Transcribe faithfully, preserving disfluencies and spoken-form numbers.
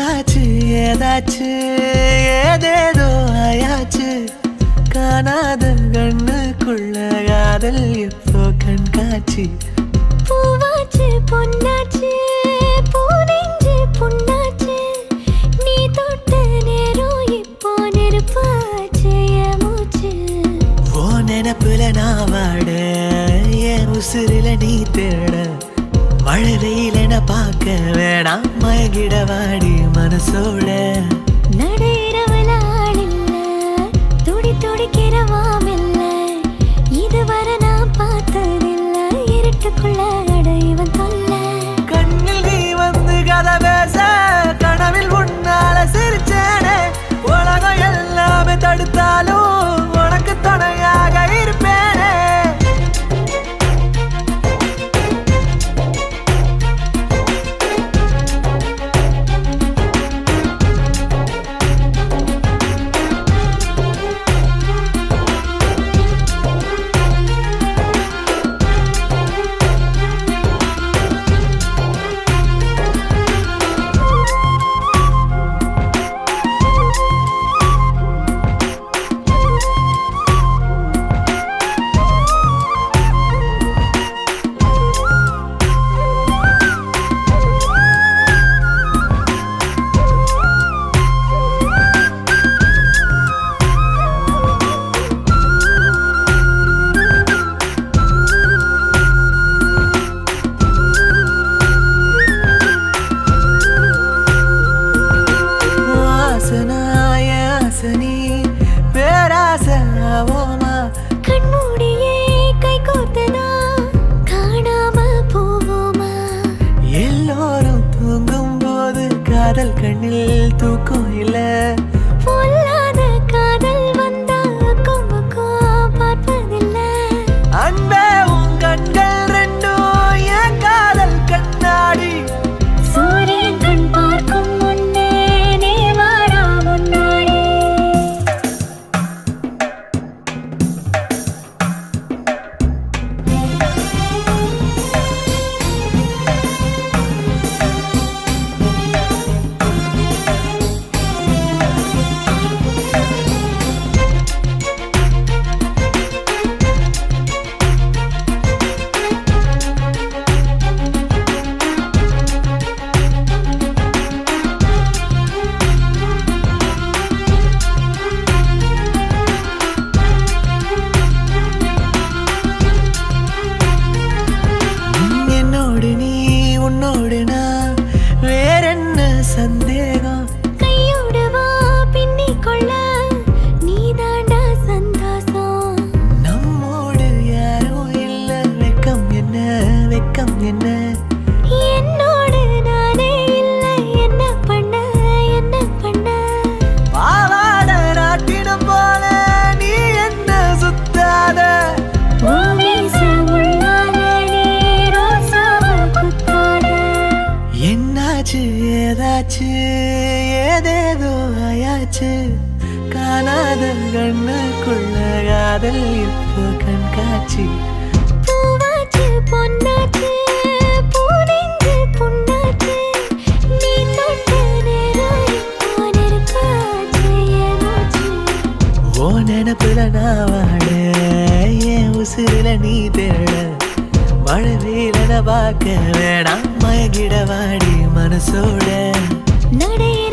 என்னாச்சு ஏதாச்சு ஏதேதோ ஆயாச்சு காணாத கண்ணுக்குள்ள காதல் இப்போ கண்காட்சி பூவாச்சு பொன்னாச்சு பூனெஞ்சு புண்ணாச்சு நீ தொட்ட நேரம் இப்போ நெருப்பாச்சு என் மூச்சு ஓ நினப்புல நான் வாட என் உசுரில நீ தேட மழை வெயில் என பார்க்க வேணாம் மயங்கிட வாடி மனசோட நடையிறவல ஆளில்ல துடி துடிக்கிறவாமில்ல இதுவரை நான் பார்த்ததில்ல இருட்டுக்குள்ள அடைவன் தொல்ல கண்ணில் நீ வந்து கதை பேச கனவில் உன்னால சிரிச்சேனே உலகம் எல்லாமே தடுத்தாலும் உனக்கு துணையாக இருப்பேனே கண்மூடியே கை கோர்த்தனா காணாம போவோமா எல்லோரும் தூங்கும் போது காதல் கண்ணில் தூக்கம் இல்ல பொல்லாத காதல் வந்தா அக்கம் பக்கம் பார்ப்பதில்ல அன்பே உன் கண்கள் ரெண்டும் என் காதல் கண்ணாடி சூரியன் கண் பார்க்கும் முன்னே நீ வாடா முன்னாடி என்னோடு நீ உன்னோடு நான் வேறென்ன சந்தேகம் கையோடு வா பின்னிக் கொள்ள நீ தாண்டா சந்தோஷம் நம்மோடு யாரும் இல்ல வெக்கம் என்ன வெக்கம் என்ன என்னோடு நானே இல்லை என்ன பண்ண என்ன பண்ண பாவாட நாட்டினம் போல நீ என்ன சுத்தாத என்னாச்சு ஏதாச்சு ஏதேதோ ஆயாச்சு காணாத கண்ணுக்குள்ள காதல் இப்போ கண்காட்சி பூவாச்சு பொன்னாச்சு பூனெஞ்சு புண்ணாச்சு நீ தொட்ட நேரம் இப்போ நெருப்பாச்சு என் மூச்சு ஓ நினப்புல நான் வாட என் உசுரில நீ தேட மழை வெயிலன பார்க்க வேணாம் மயங்கிட வாடி மனசோட நடைய